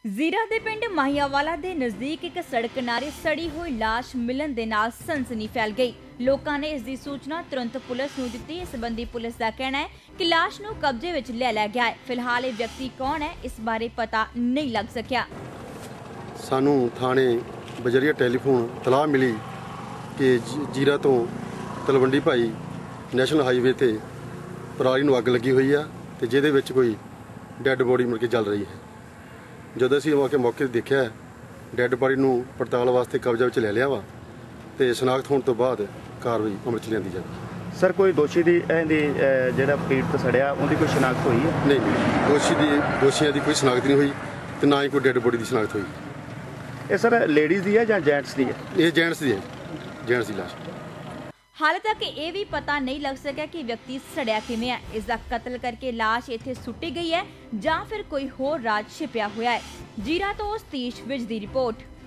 ਜ਼ੀਰਾ ਦੇ ਪਿੰਡ ਮਾਹੀਆਵਾਲਾ ਦੇ ਨਜ਼ਦੀਕ ਇੱਕ ਸੜਕ ਕਿਨਾਰੇ ਸੜੀ ਹੋਈ ਲਾਸ਼ ਮਿਲਣ ਦੇ ਨਾਲ ਸਨਸਨੀ ਫੈਲ ਗਈ। ਲੋਕਾਂ ਨੇ ਇਸ ਦੀ ਸੂਚਨਾ ਤੁਰੰਤ ਪੁਲਿਸ ਨੂੰ ਦਿੱਤੀ। ਇਸ ਸੰਬੰਧੀ ਪੁਲਿਸ ਦਾ ਕਹਿਣਾ ਹੈ ਕਿ ਲਾਸ਼ ਨੂੰ ਕਬਜ਼ੇ ਵਿੱਚ ਲੈ ਲਿਆ ਗਿਆ ਹੈ। ਫਿਲਹਾਲ ਇਹ ਵਿਅਕਤੀ ਕੌਣ ਹੈ ਇਸ ਬਾਰੇ ਪਤਾ ਨਹੀਂ ਲੱਗ ਸਕਿਆ। ਸਾਨੂੰ ਥਾਣੇ ਬਜਰੀਆ ਟੈਲੀਫੋਨ ਤਲਾਹ ਮਿਲੀ ਕਿ ਜੀਰਾ ਤੋਂ ਤਲਵੰਡੀ ਭਾਈ ਨੈਸ਼ਨਲ ਹਾਈਵੇ ਤੇ ਪਰਾਲੀ ਨੂੰ ਅੱਗ ਲੱਗੀ ਹੋਈ ਆ ਤੇ ਜਿਹਦੇ ਵਿੱਚ ਕੋਈ ਡੈੱਡ ਬੋਡੀ ਮਿਲ ਕੇ ਜਲ ਰਹੀ ਹੈ। ਜਦੋਂ ਅਸੀਂ ਮੌਕੇ ਤੇ ਦੇਖਿਆ ਡੈੱਡ ਬੋਡੀ ਨੂੰ ਪੜਤਾਲ ਵਾਸਤੇ ਕਬਜ਼ਾ ਵਿੱਚ ਲੈ ਲਿਆ ਵਾ ਤੇ ਸ਼ਨਾਖਤ ਹੋਣ ਤੋਂ ਬਾਅਦ ਕਾਰਵਾਈ ਅਮਲ 'ਚ ਲਿਆਂਦੀ ਜਾਵੇ। ਸਰ ਕੋਈ ਦੋਸ਼ੀ ਦੀ ਇਹਦੀ ਜਿਹੜਾ ਪੀੜਤ ਸੜਿਆ ਉਹਦੀ ਕੋਈ ਸ਼ਨਾਖਤ ਹੋਈ ਹੈ? ਨਹੀਂ, ਦੋਸ਼ੀਆਂ ਦੀ ਕੋਈ ਸ਼ਨਾਖਤ ਨਹੀਂ ਹੋਈ ਤੇ ਨਾ ਹੀ ਕੋਈ ਡੈੱਡ ਬੋਡੀ ਦੀ ਸ਼ਨਾਖਤ ਹੋਈ। ਇਹ ਸਰ ਲੇਡੀਜ਼ ਦੀ ਹੈ ਜਾਂ ਜੈਂਟਸ ਦੀ ਹੈ? ਇਹ ਜੈਂਟਸ ਦੀ ਹੈ, ਜੈਂਟਸ ਦੀ ਲਾਸ਼। ਹਾਲੇ ਤੱਕ ਇਹ ਵੀ ਪਤਾ ਨਹੀਂ ਲੱਗ ਸਕਿਆ ਕਿ ਵਿਅਕਤੀ ਸੜਿਆ ਕਿਵੇਂ ਹੈ। ਇਸ ਦਾ ਕਤਲ ਕਰਕੇ ਲਾਸ਼ ਇੱਥੇ ਸੁੱਟੀ ਗਈ ਹੈ ਜਾਂ ਫਿਰ ਕੋਈ ਹੋਰ ਰਾਜ ਛਿਪਿਆ ਹੋਇਆ ਹੈ। ਜੀਰਾ ਤੋਂ ਸਤੀਸ਼ ਵਿਜ ਦੀ ਰਿਪੋਰਟ।